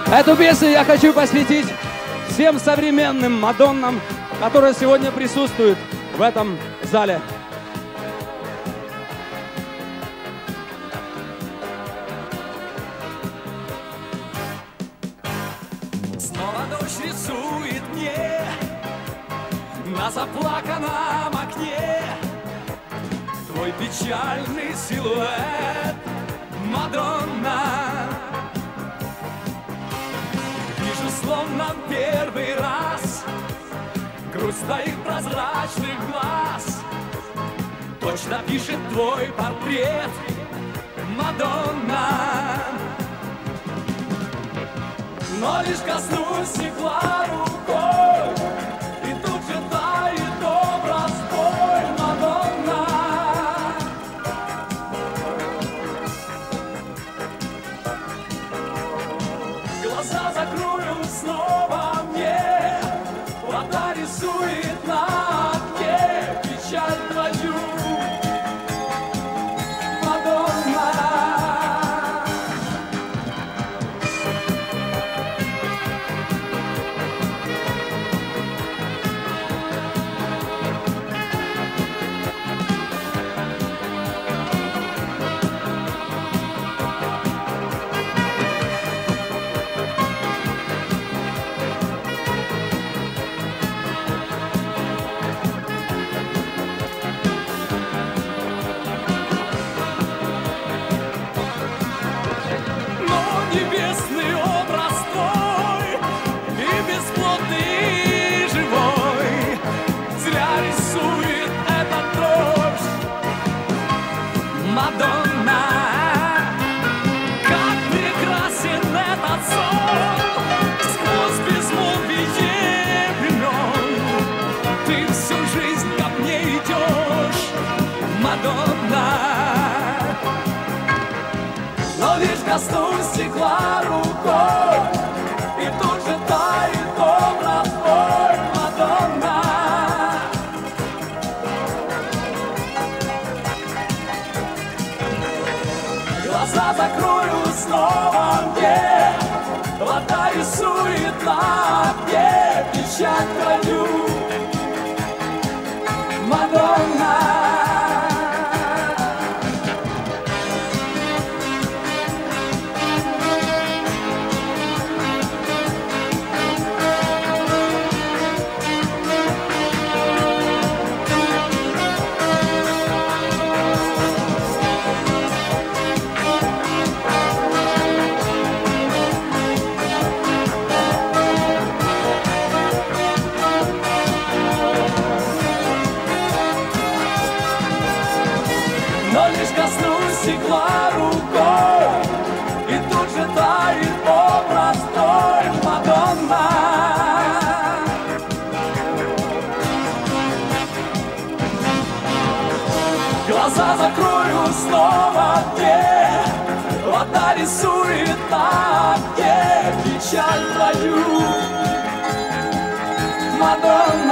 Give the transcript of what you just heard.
Эту песню я хочу посвятить всем современным Мадоннам, которые сегодня присутствуют в этом зале. Снова дождь рисует мне на заплаканном окне твой печальный силуэт, Мадонна. Вижу словно первый раз грусть твоих прозрачных глаз. Точно пишет твой портрет, Мадонна. Но лишь коснусь стекла рукой, и тут же тает образ твой, Мадонна. Глаза закрою снова мне, вода рисует на окне печаль твою, Мадонна. Небесный образ твой и бесплотный, и живой зря рисует этот дождь, Мадонна. Как прекрасен этот сон сквозь безмолвие времен. Ты всю жизнь ко мне идешь, Мадонна. Но лишь коснусь стекла рукой, и тут же тает образ твой, Мадонна. Глаза закрою снова мне, вода рисует на окне печаль твою, Мадонна. Но лишь коснусь стекла рукой, и тут же тает образ твой, Мадонна. Глаза закрою снова мне, вода рисует на окне печаль твою, Мадонна.